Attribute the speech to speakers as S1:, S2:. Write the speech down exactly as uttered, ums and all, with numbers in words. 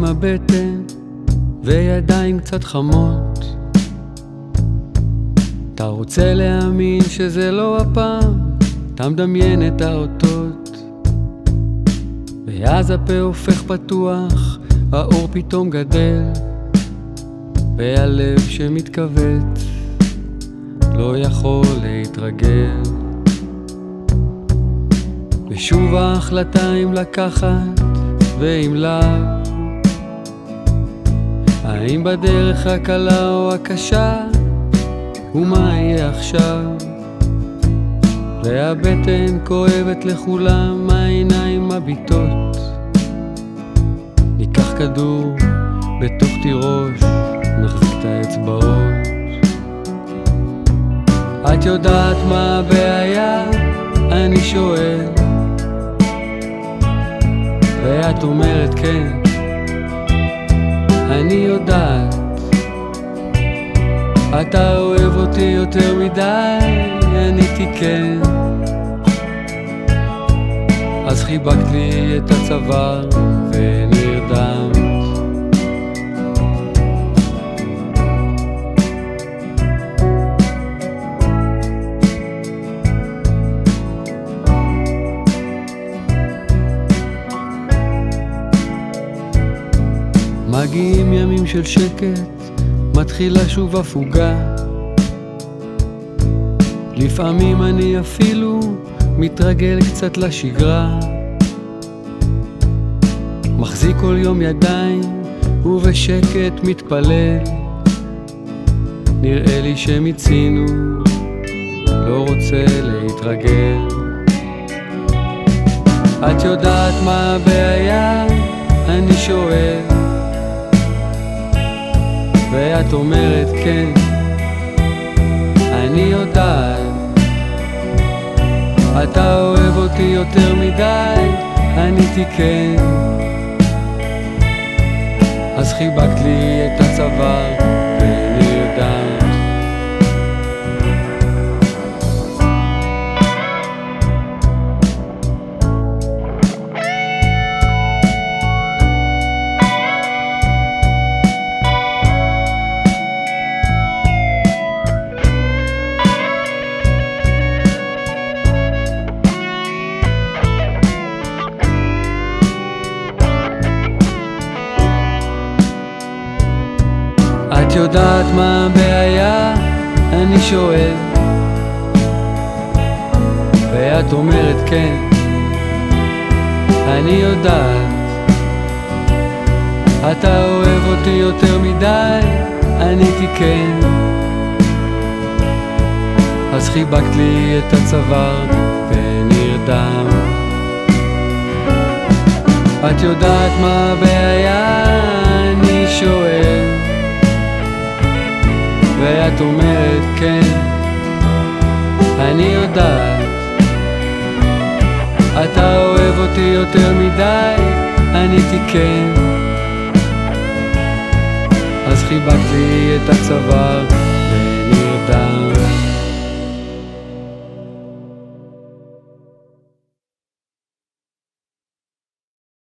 S1: הבטן וידיים קצת חמות. אתה רוצה להאמין שזה לא הפעם, אתה מדמיין את האותות, ואז הפה הופך פתוח, האור פתאום גדל, והלב שמתכווץ לא יכול להתרגל. ושוב ההחלטה אם לקחת ואם לאו, האם בדרך הקלה או הקשה, ומה יהיה עכשיו? והבטן כואבת לכולם, העיניים מביטות. ניקח כדור בתוך תירוש, נחזיק את האצבעות. את יודעת מה הבעיה? אני שואל, ואת אומרת כן, אני יודעת. אתה אוהב אותי יותר מדי, עניתי כן. אז חיבקת לי את הצוואר ונרדמת. מגיעים ימים של שקט, מתחילה שוב הפוגה. לפעמים אני אפילו מתרגל קצת לשגרה, מחזיק כל יום ידיים ובשקט מתפלל. נראה לי שמיצינו, לא רוצה להתרגל. את יודעת מה הבעיה? אני שואל, ואת אומרת כן, אני יודעת. אתה אוהב אותי יותר מדי, עניתי כן. אז חיבקת לי את הצוואר ונרדמת. את יודעת מה הבעיה? אני שואל, ואת אומרת כן, אני יודעת. אתה אוהב אותי יותר מדי, עניתי כן. אז חיבקת לי את הצוואר ונרדמת. את יודעת מה הבעיה? אני שואל, ואת אומרת כן, אני יודעת. אתה אוהב אותי יותר מדי, עניתי כן. אז חיבקת לי את הצוואר ונרדמת.